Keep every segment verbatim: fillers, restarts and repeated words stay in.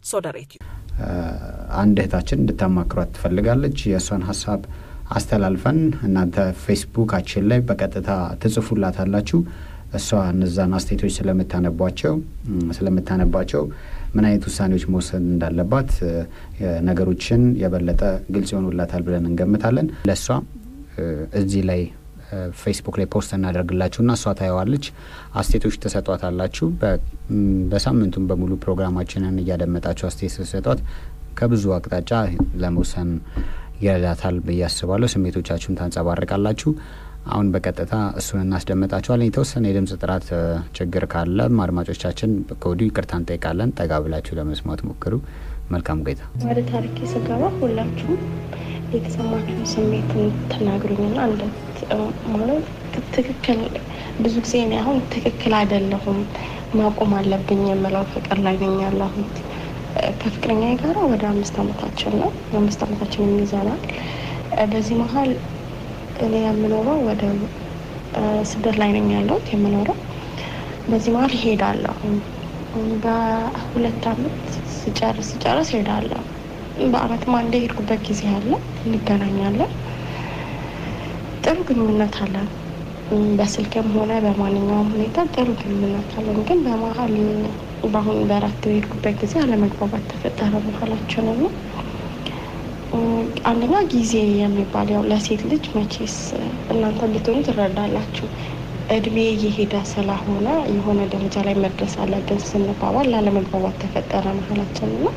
ሶደሬት አንድ እህታችን እንድታማክሯት ትፈልጋለች የሷን ሐሳብ አስተላልፈን እናንተ ፌስቡካችን ላይ በቀጥታ ተጽፉላታላችሁ እሷ እነዛን አስተያየቶች ስለምታነቧቸው ስለምታነባቸው ምን አይነት ውሳኔዎች መወሰን እንዳለባት ነገሮችን የበለጠ ግልጽ ይሆኑላታል ብለን እንገምታለን ለሷ እዚህ ላይ ፌስቡክ ላይ ፖስት እናደርግላችሁና እሷ ታየዋለች አስተያየቶች ተሰጧታላችሁ በሳምንቱም በሙሉ ፕሮግራማችንን ያደመጣችሁ አስተያየት ተሰጧት ከብዙ አቅጣጫ ለመወሰን ይረዳታል በያስባለሁ ስሜቶቻችሁን ታንጸባርቃላችሁ አሁን በቀጥታ እሱን እናስደምጣችኋለን የተወሰነ የድምጽ ጥራት ችግር ካለ አድማጮቻችን በኮዲ ይቅርታ እንጠይቃለን ተጋብላችሁ ለመስማት ሞክሩ መልካም ቆይታ ወደ ታሪክ ሲገባ ሁላችሁ የተሰማችሁ ስሜትን ተናግሩኝና አንድ ማለት ትክክል ብዙ ጊዜ ነው አሁን ትክክል አይደለሁም ማቆም አለብኝ የምለው ፍቅር ላይ ነኝ ያለሁት ከፍቅረኛዬ ጋር ወደ አምስት አመታችን ነው አምስት አመታችን ይዘናል በዚህ መሃል እኔ የምኖረው ወደ ስደት ላይ ነኝ ያለሁት የምኖረው በዚህ መሃል ሄዳለሁ በሁለት አመት ስጨርስ ስጨርስ ሄዳለሁ በአመት ማንዴ ሄድኩበት ጊዜ አለ እንገናኛለን ጥሩ ግንኙነት አለ በስልክም ሆነ በማንኛውም ሁኔታ ጥሩ ግንኙነት አለ ግን በመሃል በአሁን በአራት ሄድኩበት ጊዜ አለመግባባት ተፈጠረ በኋላችን ነው አንደኛ ጊዜ የሚባል ያው ለሴት ልጅ መቼስ እናንተ ብትሆኑ ትረዳላችሁ እድሜ እየሄደ ስለሆነ የሆነ ደረጃ ላይ መድረስ አለብን ስንባባል ላለመግባባት ተፈጠረ መሀላችን ነው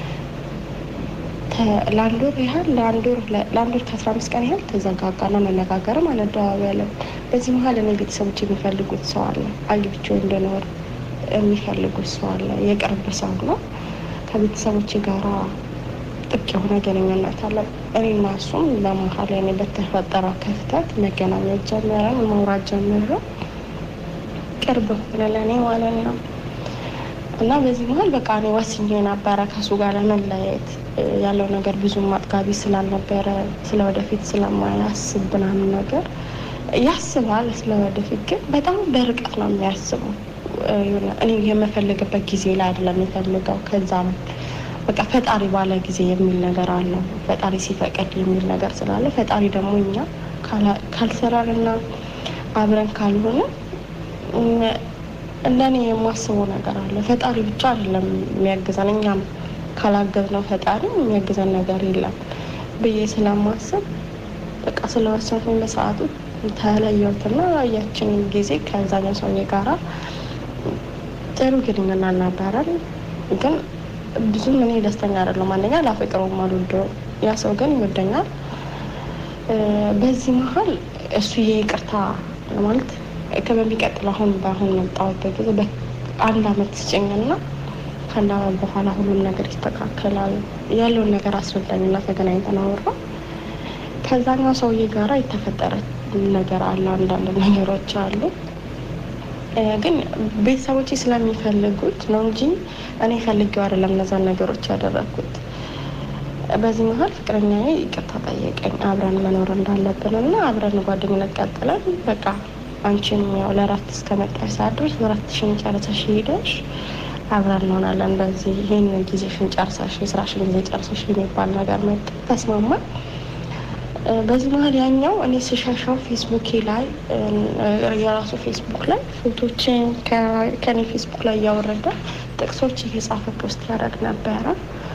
ላንዶር ያህል ላንዶር ላንዶር ከአስራ አምስት ቀን ያህል ተዘጋጋና መነጋገርም አልደዋወለም በዚህ መሃል እኔ ቤተሰቦቼ የሚፈልጉት ሰው አለ አግብቼው እንደኖር የሚፈልጉት ሰው አለ የቅርብ ሰው ነው ከቤተሰቦቼ ጋር ጥቅ የሆነ ግንኙነት አለ እኔና እሱም በመሃል እኔ በተፈጠረ ክፍተት መገናኘት ጀመረን ማውራት ጀመረን ቅርብ ለኔ ማለት ነው እና በዚህ መሃል በቃ እኔ ወስኜ ነበር ከሱ ጋር ለመለያየት ያለው ነገር ብዙም ማጥጋቢ ስላልነበረ ስለወደፊት ስለማያስብ ምናምን ነገር ያስባል ስለወደፊት ግን በጣም በርቀት ነው የሚያስበው እኔ የምፈልግበት ጊዜ ላይ አይደለም የሚፈልገው ከዛ ነው በቃ ፈጣሪ ባለ ጊዜ የሚል ነገር አለ ፈጣሪ ሲፈቀድ የሚል ነገር ስላለ ፈጣሪ ደግሞ እኛ ካልሰራልና አብረን ካልሆነ እንደኔ የማስበው ነገር አለ ፈጣሪ ብቻ አይደለም የሚያግዘን እኛም ካላገዝነው ፈጣሪ የሚያግዘን ነገር የለም በየ ስለማስብ በቃ ስለወሰንኩኝ በሰዓቱ ተለየሁትና ያችን ጊዜ ከዛኛው ሰው ጋራ ጥሩ ግንኙነት ነበረን ግን ብዙ ምን ደስተኛ አይደለም አንደኛ ላፈቅረው ማለት ያ ሰው ግን ይወደኛል በዚህ መሃል እሱ ይቅርታ ማለት ከበሚቀጥለው አሁን ባሁን መጣሁበት ጊዜ በአንድ አመት ሲጨኝና ከአንድ አመት በኋላ ሁሉም ነገር ይስተካከላል ያለውን ነገር አስረዳኝና ተገናኝተን አወራን ከዛኛው ሰውዬ ጋራ የተፈጠረ ነገር አለ አንዳንድ ነገሮች አሉ ግን ቤተሰቦቼ ስለሚፈልጉት ነው እንጂ እኔ ፈልጌው አይደለም እነዛ ነገሮች ያደረኩት በዚህ መሃል ፍቅረኛዬ ይቅርታ ጠየቀኝ አብረን መኖር እንዳለብንና አብረን ጓደኝነት ቀጥለን በቃ አንቺም ያው ለራት እስከመጣሽ ሳድርሽ ወራትሽን ጨርሰሽ ሄደሽ አብረን እንሆናለን በዚህ ይሄን ጊዜሽን ጨርሰሽ ስራሽን ጊዜ ጨርሰሽ የሚባል ነገር መጣ ተስማማን በዚህ መሃል ያኛው እኔ ስሻሻው ፌስቡክ ላይ የራሱ ፌስቡክ ላይ ፎቶችን ከኔ ፌስቡክ ላይ ያወረደ ጥቅሶች እየጻፈ ፖስት ያደርግ ነበር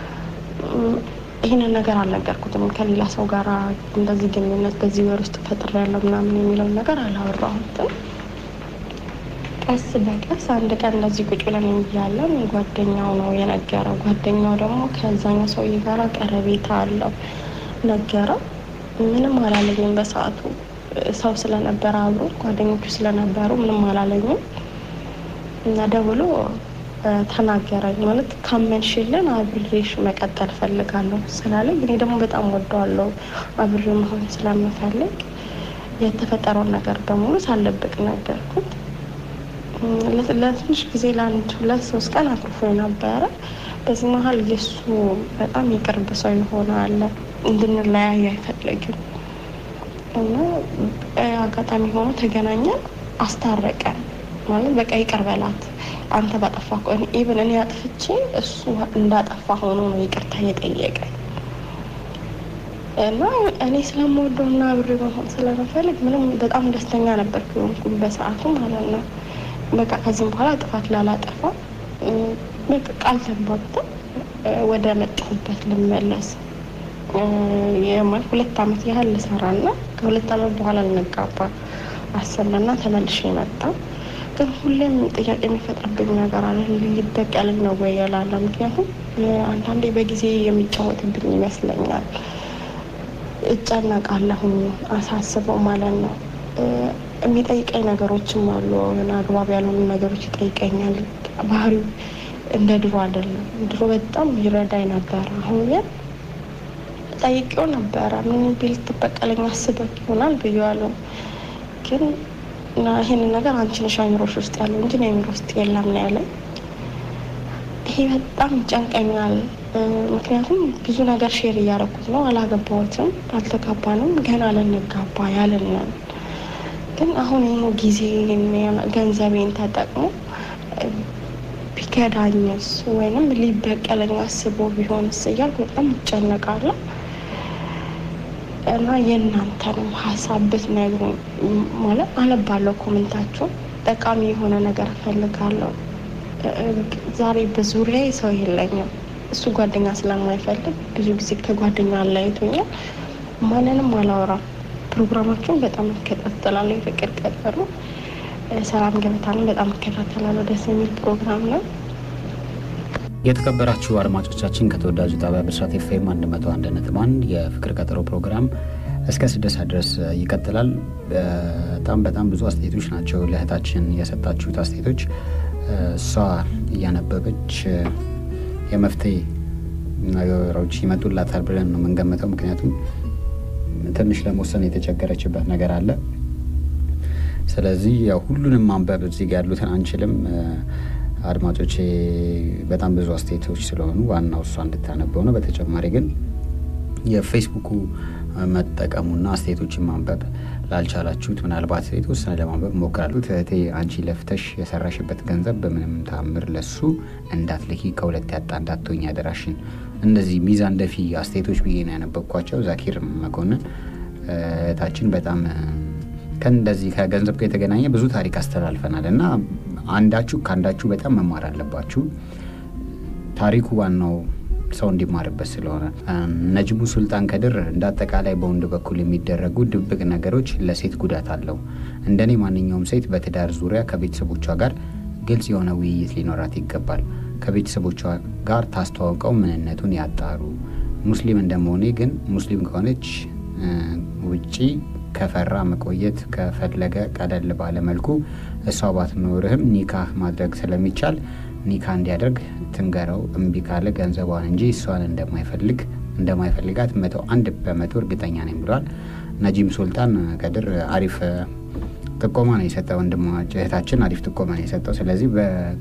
ይሄን ነገር አልነገርኩትም ከሌላ ሰው ጋር እንደዚህ ግንኙነት በዚህ ወር ውስጥ ፈጥሬያለሁ ምናምን የሚለው ነገር አላወራሁትም ቀስ በቀስ አንድ ቀን እንደዚህ ቁጭ ብለን እያለን ጓደኛው ነው የነገረው ጓደኛው ደግሞ ከዛኛው ሰው ጋር ቀረቤታ አለው ነገረው ምንም አላለኝም በሰዓቱ ሰው ስለነበረ አብሮ ጓደኞቹ ስለነበሩ ምንም አላለኝም እና ደውሎ ተናገረኝ ማለት ካመንሽልን አብሬሽ መቀጠል ፈልጋለሁ ስላለኝ እኔ ደግሞ በጣም ወደዋለሁ አብሬ መሆን ስለምፈልግ የተፈጠረውን ነገር በሙሉ ሳልደብቅ ነገርኩት ለትንሽ ጊዜ ለአንድ ሁለት ሶስት ቀን አኩርፎ ነበረ በዚህ መሃል የሱ በጣም ይቅርብ ሰው ይሆናል እንድንለያይ አይፈልግም እና አጋጣሚ ሆኖ ተገናኘን አስታረቀን ማለት በቃ ይቅር በላት አንተ ባጠፋህ እኔ ኢቭን እኔ አጥፍቼ እሱ እንዳጠፋ ሆኖ ነው ይቅርታ የጠየቀኝ እና እኔ ስለምወደውና አብሬ መሆን ስለምፈልግ ምንም በጣም ደስተኛ ነበርኩኝ በሰዓቱ ማለት ነው። በቃ ከዚህም በኋላ ጥፋት ላላጠፋ በቃ ቃል ተግባብተን ወደ መጣሁበት ልመለስ የማል ሁለት አመት ያህል ልሰራና ከሁለት አመት በኋላ ልንጋባ አሰብንና ተመልሼ መጣሁ። ግን ሁሌም ጥያቄ የሚፈጥርብኝ ነገር አለ ሊበቀል ነው ወይ ያላለ ምክንያቱም አንዳንዴ በጊዜ የሚጫወትብኝ ይመስለኛል። እጨነቃለሁ አሳስበው ማለት ነው። የሚጠይቀኝ ነገሮችም አሉ እና አግባብ ያልሆኑ ነገሮች ይጠይቀኛል። ባህሪው እንደ ድሮ አይደለም። ድሮ በጣም ይረዳኝ ነበር። አሁን ግን ጠይቄው ነበር ምን ቢል ትበቀለኝ አስበህ ይሆናል ብዬዋለሁ። ግን እና ይሄን ነገር አንቺ ነሽ አይምሮሽ ውስጥ ያለው እንጂ አይምሮ ውስጥ የለም ነው ያለኝ። ይሄ በጣም ጨንቀኛል። ምክንያቱም ብዙ ነገር ሼር እያደረኩት ነው። አላገባሁትም፣ አልተጋባንም፣ ገና ልንጋባ ያለን ነው። ግን አሁን ይሄ ጊዜ ገንዘቤን ተጠቅሞ ቢከዳኝስ ወይንም ሊበቀለኝ አስቦ ቢሆንስ እያልኩ በጣም እጨነቃለሁ። እና የእናንተንም ሀሳብ ብትነግሩኝ ማለት አነባለሁ ኮሜንታችሁ ጠቃሚ የሆነ ነገር እፈልጋለሁ። ዛሬ በዙሪያዬ ሰው የለኝም። እሱ ጓደኛ ስለማይፈልግ ብዙ ጊዜ ከጓደኛ አለያይቶኛል። ማንንም አላወራም። ፕሮግራማችሁን በጣም እከታተላለሁ። የፍቅር ቀጠሮ ሰላም ገበታንም በጣም እከታተላለሁ። ደስ የሚል ፕሮግራም ነው። የተከበራችሁ አድማጮቻችን ከተወዳጁ ጣቢያ ብስራት ኤፍኤም አንድ መቶ አንድ ነጥብ አንድ የፍቅር ቀጠሮ ፕሮግራም እስከ ስድስት ሰዓት ድረስ ይቀጥላል። በጣም በጣም ብዙ አስተያየቶች ናቸው ለእህታችን የሰጣችሁት አስተያየቶች። እሷ እያነበበች የመፍትሄ ነገሮች ይመጡላታል ብለን ነው የምንገምተው። ምክንያቱም ትንሽ ለመወሰን የተቸገረችበት ነገር አለ። ስለዚህ ያው ሁሉንም ማንበብ እዚህ ጋር ያሉትን አንችልም። አድማጮቼ በጣም ብዙ አስተያየቶች ስለሆኑ ዋናው እሷ እንድታነበው ነው። በተጨማሪ ግን የፌስቡኩ መጠቀሙና አስተያየቶችን ማንበብ ላልቻላችሁት ምናልባት የተወሰነ ለማንበብ ሞክራሉት። እህቴ አንቺ ለፍተሽ የሰራሽበት ገንዘብ በምንም ታምር ለሱ እንዳትልኪ ከሁለት ያጣ እንዳትሆኝ ያደራሽን። እነዚህ ሚዛን ደፊ አስተያየቶች ብዬ ነው ያነበብኳቸው። ዛኪር መኮንን እህታችን በጣም ከእንደዚህ ከገንዘብ ጋር የተገናኘ ብዙ ታሪክ አስተላልፈናል እና አንዳችሁ ካንዳችሁ በጣም መማር አለባችሁ። ታሪኩ ዋናው ሰው እንዲማርበት ስለሆነ ነጅሙ ሱልጣን ከድር እንዳጠቃላይ በወንድ በኩል የሚደረጉ ድብቅ ነገሮች ለሴት ጉዳት አለው። እንደኔ ማንኛውም ሴት በትዳር ዙሪያ ከቤተሰቦቿ ጋር ግልጽ የሆነ ውይይት ሊኖራት ይገባል። ከቤተሰቦቿ ጋር ታስተዋውቀው ምንነቱን ያጣሩ። ሙስሊም እንደመሆኔ ግን ሙስሊም ከሆነች ውጪ ከፈራ መቆየት ከፈለገ ቀለል ባለ መልኩ እሷ ባትኖርህም ኒካህ ማድረግ ስለሚቻል ኒካ እንዲያደርግ ትንገረው። እምቢ ካለ ገንዘቧን እንጂ እሷን እንደማይፈልግ እንደማይፈልጋት መቶ አንድ በመቶ እርግጠኛ ነኝ ብሏል። ነጂም ሱልጣን ከድር አሪፍ ጥቆማ ነው የሰጠው። ወንድማችን እህታችን አሪፍ ጥቆማ ነው የሰጠው። ስለዚህ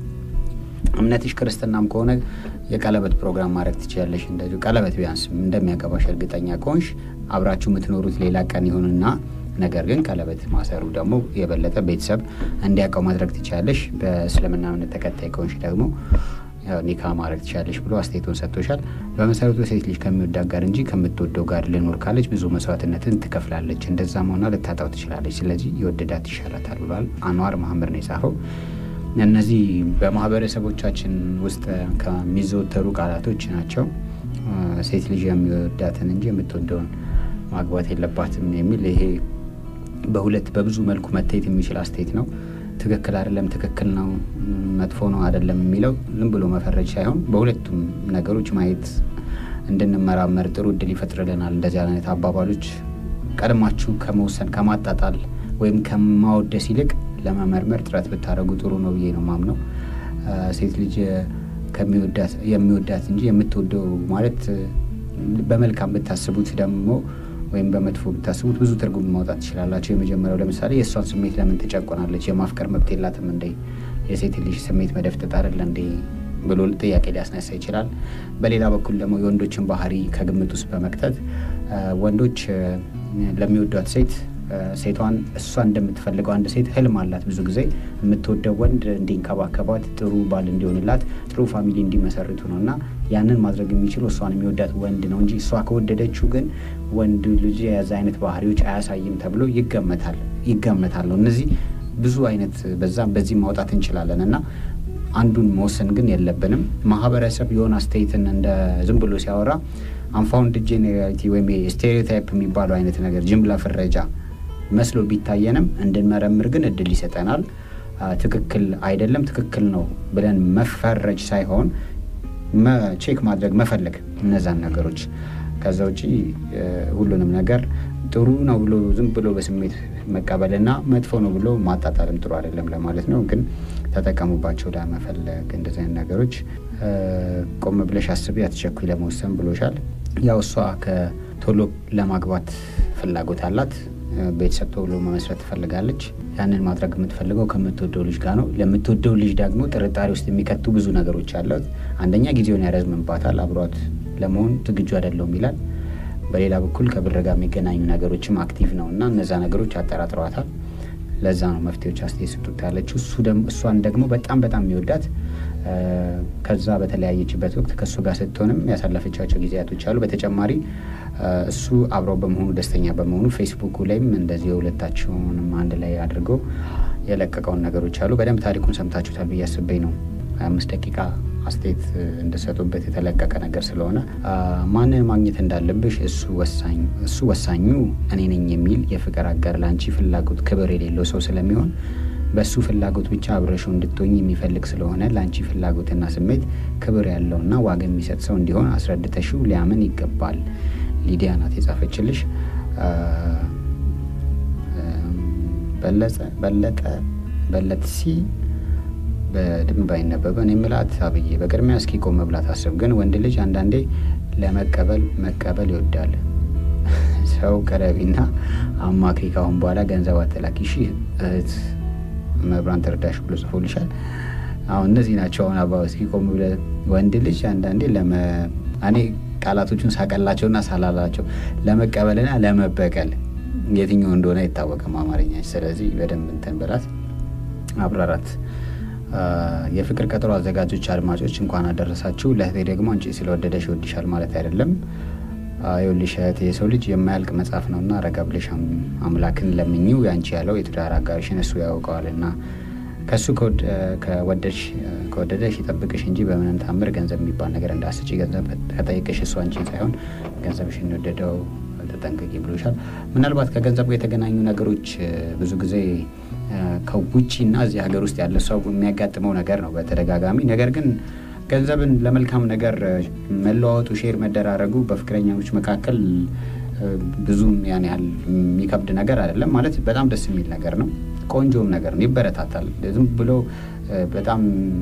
በእምነትሽ ክርስትናም ከሆነ የቀለበት ፕሮግራም ማድረግ ትችላለሽ። እንደዚህ ቀለበት ቢያንስ እንደሚያገባሽ እርግጠኛ ከሆንሽ አብራችሁ የምትኖሩት ሌላ ቀን ይሁንና ነገር ግን ቀለበት ማሰሩ ደግሞ የበለጠ ቤተሰብ እንዲያውቀው ማድረግ ትችላለሽ። በእስልምና እምነት ተከታይ ከሆንሽ ደግሞ ያው ኒካ ማድረግ ትችላለሽ ብሎ አስተያየቱን ሰጥቶሻል። በመሰረቱ ሴት ልጅ ከሚወዳት ጋር እንጂ ከምትወደው ጋር ልኖር ካለች ብዙ መስዋዕትነትን ትከፍላለች። እንደዛም ሆና ልታጣው ትችላለች። ስለዚህ የወደዳት ይሻላታል ብሏል። አንዋር መሐመድ ነው የጻፈው። እነዚህ በማህበረሰቦቻችን ውስጥ ከሚዘወተሩ ቃላቶች ናቸው። ሴት ልጅ የሚወዳትን እንጂ የምትወደውን ማግባት የለባትም የሚል ይሄ በሁለት በብዙ መልኩ መታየት የሚችል አስተያየት ነው። ትክክል አይደለም፣ ትክክል ነው፣ መጥፎ ነው አይደለም የሚለው ዝም ብሎ መፈረጅ ሳይሆን በሁለቱም ነገሮች ማየት እንድንመራመር ጥሩ እድል ይፈጥርልናል። እንደዚህ አይነት አባባሎች ቀድማችሁ ከመወሰን ከማጣጣል ወይም ከማወደስ ይልቅ ለመመርመር ጥረት ብታደርጉ ጥሩ ነው ብዬ ነው ማምነው። ሴት ልጅ ከሚወዳት የሚወዳት እንጂ የምትወደው ማለት በመልካም ብታስቡት ደግሞ ወይም በመጥፎ ብታስቡት ብዙ ትርጉም ማውጣት ይችላልላችሁ። የመጀመሪያው ለምሳሌ የእሷን ስሜት ለምን ትጨቆናለች? የማፍቀር መብት የላትም እንዴ? የሴት ልጅ ስሜት መደፍጠጥ አይደል እንዴ ብሎ ጥያቄ ሊያስነሳ ይችላል። በሌላ በኩል ደግሞ የወንዶችን ባህሪ ከግምት ውስጥ በመክተት ወንዶች ለሚወዷት ሴት ሴቷን እሷ እንደምትፈልገው አንድ ሴት ህልም አላት ብዙ ጊዜ የምትወደው ወንድ እንዲንከባከባት ጥሩ ባል እንዲሆንላት ጥሩ ፋሚሊ እንዲመሰርቱ ነውና ያንን ማድረግ የሚችለው እሷን የሚወዳት ወንድ ነው እንጂ እሷ ከወደደችው ግን ወንድ ልጅ የያዘ አይነት ባህሪዎች አያሳይም ተብሎ ይገመታል ይገመታል ነው እነዚህ ብዙ አይነት በዛም በዚህ ማውጣት እንችላለንና አንዱን መወሰን ግን የለብንም ማህበረሰብ የሆነ አስተያየትን እንደ ዝም ብሎ ሲያወራ አንፋውንድ ጄኔራሊቲ ወይም ስቴሪዮታይፕ የሚባለው አይነት ነገር ጅምላ ፍረጃ መስሎ ቢታየንም እንድንመረምር ግን እድል ይሰጠናል ትክክል አይደለም ትክክል ነው ብለን መፈረጅ ሳይሆን ቼክ ማድረግ መፈለግ እነዛን ነገሮች ከዛ ውጪ ሁሉንም ነገር ጥሩ ነው ብሎ ዝም ብሎ በስሜት መቀበልና መጥፎ ነው ብሎ ማጣጣልም ጥሩ አይደለም ለማለት ነው ግን ተጠቀሙባቸው ለመፈለግ እንደዚህ አይነት ነገሮች ቆም ብለሽ አስቢ አትቸኩይ ለመወሰን ብሎሻል ያው እሷ ከቶሎ ለማግባት ፍላጎት አላት ቤተሰብ ቶሎ መመስረት ትፈልጋለች ያንን ማድረግ የምትፈልገው ከምትወደው ልጅ ጋር ነው ለምትወደው ልጅ ደግሞ ጥርጣሬ ውስጥ የሚከቱ ብዙ ነገሮች አሉት አንደኛ ጊዜውን ያረዝምባታል አብሯት ለመሆን ዝግጁ አይደለም ይላል በሌላ በኩል ከብር ጋር የሚገናኙ ነገሮችም አክቲቭ ነውና እነዛ ነገሮች አጠራጥሯታል ለዛ ነው መፍትሄዎች አስተያየቱት ያለችው እሱ ደግሞ እሷን ደግሞ በጣም በጣም የሚወዳት ከዛ በተለያየችበት ወቅት ከሱ ጋር ስትሆንም ያሳለፈቻቸው ጊዜያቶች አሉ በተጨማሪ እሱ አብረው በመሆኑ ደስተኛ በመሆኑ ፌስቡክ ላይም እንደዚህ ሁለታቸውንም አንድ ላይ አድርጎ የለቀቀውን ነገሮች አሉ በደንብ ታሪኩን ሰምታችሁታል በያስበኝ ነው አምስት ደቂቃ አስተያየት እንደሰጡበት የተለቀቀ ነገር ስለሆነ ማንን ማግኘት እንዳለብሽ እሱ ወሳኝ እሱ ወሳኙ እኔ ነኝ የሚል የፍቅር አጋር ላንቺ ፍላጎት ክብር የሌለው ሰው ስለሚሆን በሱ ፍላጎት ብቻ አብረሽው እንድትሆኝ የሚፈልግ ስለሆነ ላንቺ ፍላጎትና ስሜት ክብር ያለውና ዋጋ የሚሰጥ ሰው እንዲሆን አስረድተሽው ሊያምን ይገባል ሊዲያ ናት የጻፈችልሽ በለጠ በለጠ በለጥሲ በደንብ አይነበበ እኔ ምላት አብዬ በቅድሚያ እስኪ ቆም መብላት አስብ ግን ወንድ ልጅ አንዳንዴ ለመቀበል መቀበል ይወዳል ሰው ቀረቢና አማክሪ ካሁን በኋላ ገንዘብ አትላኪ እሺ እህት መብራን ተርዳሽ ብሎ ጽፎልሻል አሁን እነዚህ ናቸው አሁን አባው እስኪ ቆም ብለ ወንድ ልጅ አንዳንዴ ለመ እኔ ቃላቶቹን ሳቀላቸውና ሳላላቸው ለመቀበልና ለመበቀል የትኛው እንደሆነ ይታወቃል አማርኛ ስለዚህ በደንብ እንትን በላት አብራራት የፍቅር ቀጠሮ አዘጋጆች አድማጮች እንኳን አደረሳችሁ ለህቴ ደግሞ አንቺ ስለወደደሽ ይወድሻል ማለት አይደለም አይውልሽ እህቴ የሰው ልጅ የማያልቅ መጽሐፍ ነውና ረጋ ብለሽ አምላክን ለምኚው ያንቺ ያለው የትዳር አጋርሽን እሱ ያውቀዋልና ከሱ ከወደድሽ ከወደደሽ ይጠብቅሽ እንጂ በምንም ታምር ገንዘብ የሚባል ነገር እንዳስጪ ገንዘብ ከጠይቀሽ እሱ አንቺ ሳይሆን ገንዘብሽን ወደደው ተጠንቀቂ ብሎሻል ምናልባት ከገንዘብ ጋር የተገናኙ ነገሮች ብዙ ጊዜ ከውጪና እዚህ ሀገር ውስጥ ያለ ሰው የሚያጋጥመው ነገር ነው በተደጋጋሚ ነገር ግን ገንዘብን ለመልካም ነገር መለዋወጡ ሼር መደራረጉ በፍቅረኛዎች መካከል ብዙም ያን ያህል የሚከብድ ነገር አይደለም ማለት በጣም ደስ የሚል ነገር ነው ቆንጆም ነገር ነው ይበረታታል ዝም ብሎ በጣም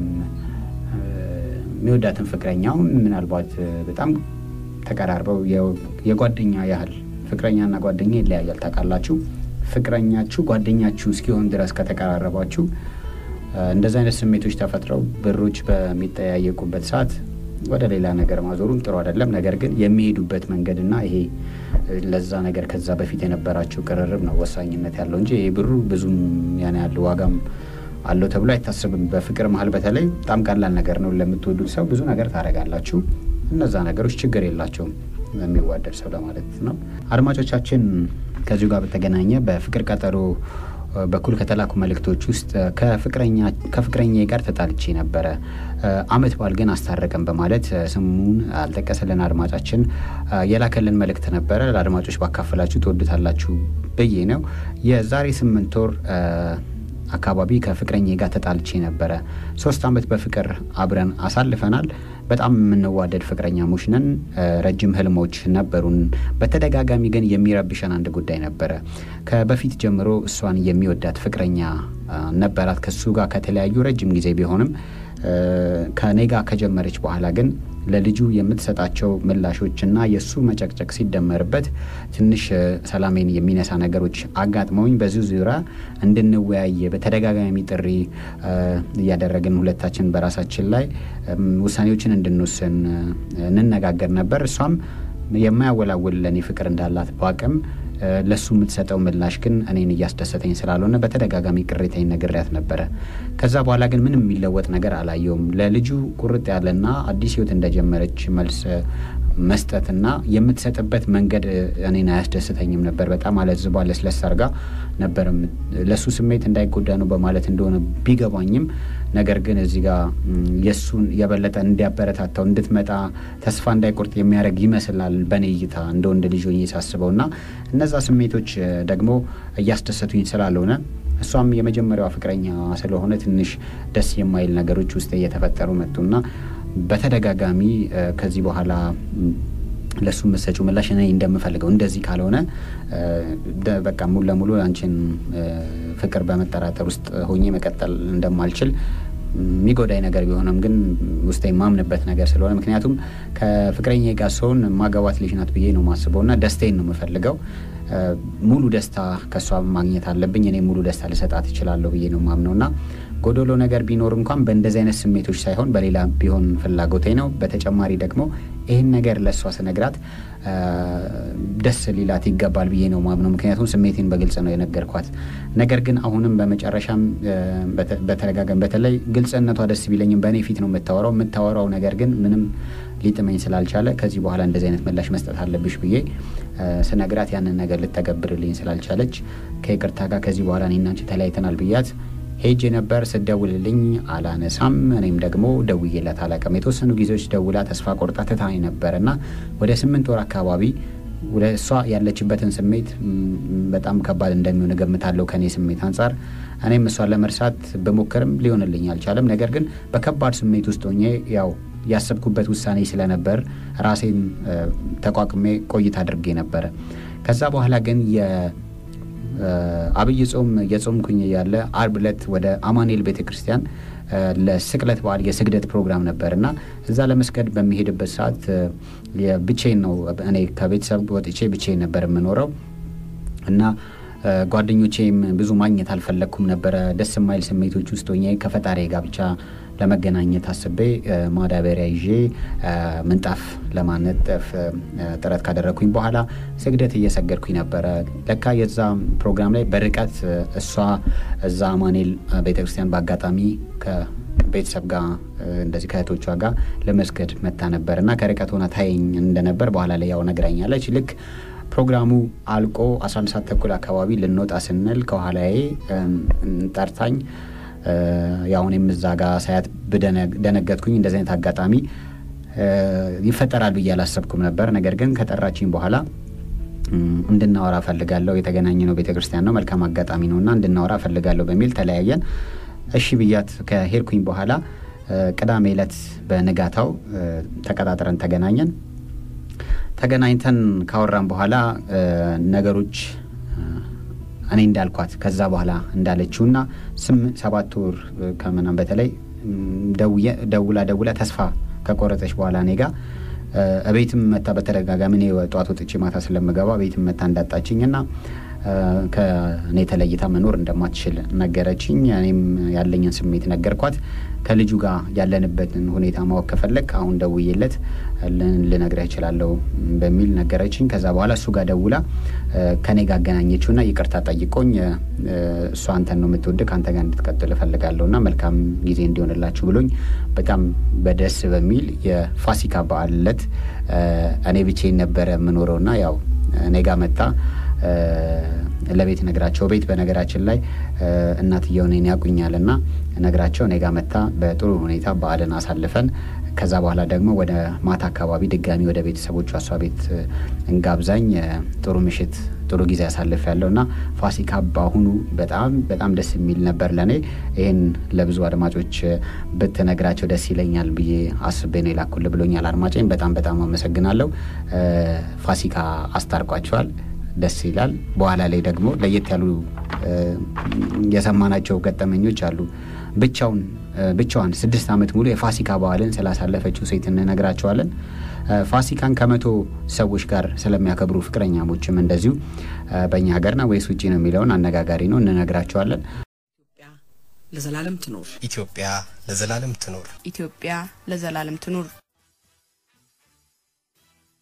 የሚወዳትን ፍቅረኛው ምናልባት በጣም ተቀራርበው የጓደኛ ያህል ፍቅረኛና ጓደኛ ይለያያል ታውቃላችሁ ፍቅረኛችሁ ጓደኛችሁ እስኪሆን ድረስ ከተቀራረባችሁ እንደዛ አይነት ስሜቶች ተፈጥረው ብሮች በሚጠያየቁበት ሰዓት ወደ ሌላ ነገር ማዞሩን ጥሩ አይደለም ነገር ግን የሚሄዱበት መንገድና ይሄ ለዛ ነገር ከዛ በፊት የነበራችሁ ቅርርብ ነው ወሳኝነት ያለው እንጂ ይሄ ብሩ ብዙም ያን ያህል ዋጋም አለው ተብሎ አይታሰብም በፍቅር መሃል በተለይ በጣም ቀላል ነገር ነው ለምትወዱት ሰው ብዙ ነገር ታረጋላችሁ እነዛ ነገሮች ችግር የላቸውም የሚዋደድ ሰው ለማለት ነው አድማጮቻችን ከዚሁ ጋር በተገናኘ በፍቅር ቀጠሮ በኩል ከተላኩ መልእክቶች ውስጥ ከፍቅረኛ ከፍቅረኛዬ ጋር ተጣልቼ ነበር አመት ባል ግን አስታረቀን በማለት ስሙን አልጠቀሰልን አድማጫችን የላከልን መልእክት ነበር ለአድማጮች ባካፈላችሁ ተወዱታላችሁ በየ ነው የዛሬ ስምንት ወር አካባቢ ከፍቅረኛዬ ጋር ተጣልቼ ነበር ሶስት አመት በፍቅር አብረን አሳልፈናል በጣም የምንዋደድ ፍቅረኛሞች ነን ረጅም ህልሞች ነበሩን በተደጋጋሚ ግን የሚረብሸን አንድ ጉዳይ ነበር ከበፊት ጀምሮ እሷን የሚወዳት ፍቅረኛ ነበራት ከሱ ጋር ከተለያዩ ረጅም ጊዜ ቢሆንም ከኔጋ ከጀመረች በኋላ ግን ለልጁ የምትሰጣቸው ምላሾችና የሱ መጨቅጨቅ ሲደመርበት ትንሽ ሰላሜን የሚነሳ ነገሮች አጋጥመውኝ በዚህ ዙሪያ እንድንወያይ በተደጋጋሚ ጥሪ ያደረግን ሁለታችን በራሳችን ላይ ውሳኔዎችን እንድንወስን እንነጋገር ነበር እሷም የማያወላውል ለኔ ፍቅር እንዳላት ባቀም ለሱ የምትሰጠው ምላሽ ግን እኔን እያስደሰተኝ ስላልሆነ በተደጋጋሚ ቅሬታዬን ነግሬያት ነበር ከዛ በኋላ ግን ምንም የሚለወጥ ነገር አላየውም ለልጁ ቁርጥ ያለና አዲስ ህይወት እንደጀመረች መልስ መስጠትና የምትሰጥበት መንገድ እኔን አያስደስተኝም ነበር በጣም አለዝባ ለስለስ አርጋ ነበር ለሱ ስሜት እንዳይጎዳ ነው በማለት እንደሆነ ቢገባኝም ነገር ግን እዚህ ጋር የሱን የበለጠ እንዲያበረታታው እንድትመጣ ተስፋ እንዳይቆርጥ የሚያረግ ይመስላል በኔ እይታ እንደው እንደ ልጅ ሆኜ ሳስበውና እነዛ ስሜቶች ደግሞ እያስደሰቱኝ ስላልሆነ እሷም የመጀመሪያው ፍቅረኛ ስለሆነ ትንሽ ደስ የማይል ነገሮች ውስጥ እየተፈጠሩ መጡና በተደጋጋሚ ከዚህ በኋላ ለሱ መሰጩ ምላሽ እኔ እንደምፈልገው እንደዚህ ካልሆነ በቃ ሙሉ ለሙሉ አንቺን ፍቅር በመጠራጠር ውስጥ ሆኜ መቀጠል እንደማልችል ሚጎዳይ ነገር ቢሆንም ግን ውስጤ ማምንበት ነገር ስለሆነ ምክንያቱም ከፍቅረኛዬ ጋር ሰውን ማጋባት ልጅ ናት ብዬ ነው ማስበውና ደስታዬን ነው የምፈልገው ሙሉ ደስታ ከሷ ማግኘት አለብኝ እኔ ሙሉ ደስታ ልሰጣት እችላለሁ ብዬ ነው ማምነውና ጎዶሎ ነገር ቢኖር እንኳን በእንደዚህ አይነት ስሜቶች ሳይሆን በሌላ ቢሆን ፍላጎቴ ነው በተጨማሪ ደግሞ ይሄን ነገር ለሷ ስነግራት ደስ ሊላት ይገባል ብዬ ነው ማምነው ምክንያቱም ስሜቴን በግልጽ ነው የነገርኳት ነገር ግን አሁንም በመጨረሻም በተረጋጋም በተለይ ግልጽነቷ ደስ ቢለኝም በእኔ ፊት ነው የምታወራው የምታወራው ነገር ግን ምንም ሊጥመኝ ስላልቻለ ከዚህ በኋላ እንደዚህ አይነት ምላሽ መስጠት አለብሽ ብዬ ስነግራት ያንን ነገር ልትተገብርልኝ ስላልቻለች ከይቅርታ ጋር ከዚህ በኋላ እኔና አንቺ ተለያይተናል ብያት ሄጄ ነበር ስደውልልኝ አላነሳም እኔም ደግሞ ደውዬላት አላቀም የተወሰኑ ጊዜዎች ደውላ ተስፋ ቆርጣ ተታኝ ነበርና ወደ ስምንት ወር አካባቢ ወደ እሷ ያለችበትን ስሜት በጣም ከባድ እንደሚሆን ገምታለሁ ከኔ ስሜት አንፃር እኔም እሷን ለመርሳት በመከረም ሊሆንልኝ አልቻለም ነገር ግን በከባድ ስሜት ውስጥ ሆኜ ያው ያሰብኩበት ውሳኔ ስለነበር ራሴን ተቋቁሜ ቆይታ አድርጌ ነበር ከዛ በኋላ ግን የ አብይ ጾም የጾምኩኝ ያለ አርብ ዕለት ወደ አማኑኤል ቤተክርስቲያን ለስቅለት በዓል የስግደት ፕሮግራም ነበርና እዛ ለመስገድ በሚሄድበት ሰዓት የብቻዬን ነው እኔ ከቤተሰብ ወጥቼ ብቻዬን ነበር የምኖረው እና ጓደኞቼም ብዙ ማግኘት አልፈለኩም ነበር ደስ የማይል ስሜቶች ውስጥ ሆኜ ከፈጣሪ ጋር ብቻ ለመገናኘት አስቤ ማዳበሪያ ይዤ ምንጣፍ ለማነጠፍ ጥረት ካደረኩኝ በኋላ ስግደት እየሰገድኩኝ ነበር ለካ የዛ ፕሮግራም ላይ በርቀት እሷ እዛ አማኑኤል ቤተክርስቲያን ባጋጣሚ ከቤተሰብ ጋር እንደዚህ ከእህቶቿ ጋር ለመስገድ መጣ ነበርና ከርቀት ሆና ታየኝ እንደነበር በኋላ ላይ ያው ነግራኛለች ልክ ፕሮግራሙ አልቆ አስራ አንድ ሰዓት ተኩል አካባቢ ልንወጣ ስንል ከኋላዬ ጠርታኝ ያው እኔም እዛ ጋር ሳያት በደነገጥኩኝ እንደዚህ አይነት አጋጣሚ ይፈጠራል ብዬ አላሰብኩም ነበር ነገር ግን ከጠራችኝ በኋላ እንድናወራ ፈልጋለሁ የተገናኘነው ቤተክርስቲያን ነው መልካም አጋጣሚ ነውና እንድናወራ ፈልጋለሁ በሚል ተለያየን እሺ ብያት ከሄድኩኝ በኋላ ቅዳሜ ዕለት በንጋታው ተቀጣጥረን ተገናኘን ተገናኝተን ካወራን በኋላ ነገሮች እኔ እንዳልኳት ከዛ በኋላ እንዳለችውና ሰባት ወር ከመናም በተለይ ደውላ ደውላ ተስፋ ከቆረጠች በኋላ እኔ ጋር አቤትም መታ በተረጋጋሚ ነው ወጣት ወጥቼ ማታ ስለምገባ አቤትም መታ እንዳጣችኝና ከኔ ተለይታ መኖር እንደማትችል ነገረችኝ እኔም ያለኝን ስሜት ነገርኳት ከልጁ ጋር ያለንበትን ሁኔታ ማወቅ ከፈለክ አሁን ደውዬለት ልነግርህ እችላለሁ በሚል ነገረችኝ ከዛ በኋላ እሱ ጋር ደውላ ከኔ ጋር አገናኘችውና ይቅርታ ጠይቆኝ እሷ አንተን ነው የምትወድቅ አንተ ጋር እንድትቀጥል ፈልጋለሁና መልካም ጊዜ እንዲሆንላችሁ ብሎኝ በጣም በደስ በሚል የፋሲካ በዓል ዕለት እኔ ብቻዬን ነበር የምኖረውና ያው እኔ ጋር መጣ ለቤት ነግራቸው ቤት በነገራችን ላይ እናትየው ነኝ ያቁኛልና ነግራቸው እኔ ጋር መጣ በጥሩ ሁኔታ በዓልን አሳልፈን ከዛ በኋላ ደግሞ ወደ ማታ አካባቢ ድጋሚ ወደ ቤተሰቦቿ አሷ ቤት እንጋብዛኝ ጥሩ ምሽት ጥሩ ጊዜ ያሳልፍ ያለውና ፋሲካ ባሁኑ በጣም በጣም ደስ የሚል ነበር ለኔ ይሄን ለብዙ አድማጮች በተነግራቸው ደስ ይለኛል ብዬ አስቤ ነው ይላኩል ብሎኛል አድማጬን በጣም በጣም አመሰግናለሁ ፋሲካ አስታርቋቸዋል ደስ ይላል በኋላ ላይ ደግሞ ለየት ያሉ የሰማናቸው ገጠመኞች አሉ ብቻውን ብቻዋን ስድስት አመት ሙሉ የፋሲካ በዓልን ስላሳለፈችው ሴት እንነግራቸዋለን ፋሲካን ከመቶ ሰዎች ጋር ስለሚያከብሩ ፍቅረኛሞችም እንደዚሁ በእኛ ሀገርና ወይስ ውጪ ነው የሚለውን አነጋጋሪ ነው እንነግራቸዋለን ኢትዮጵያ ለዘላለም ትኖር ኢትዮጵያ ለዘላለም ትኖር ኢትዮጵያ ለዘላለም ትኖር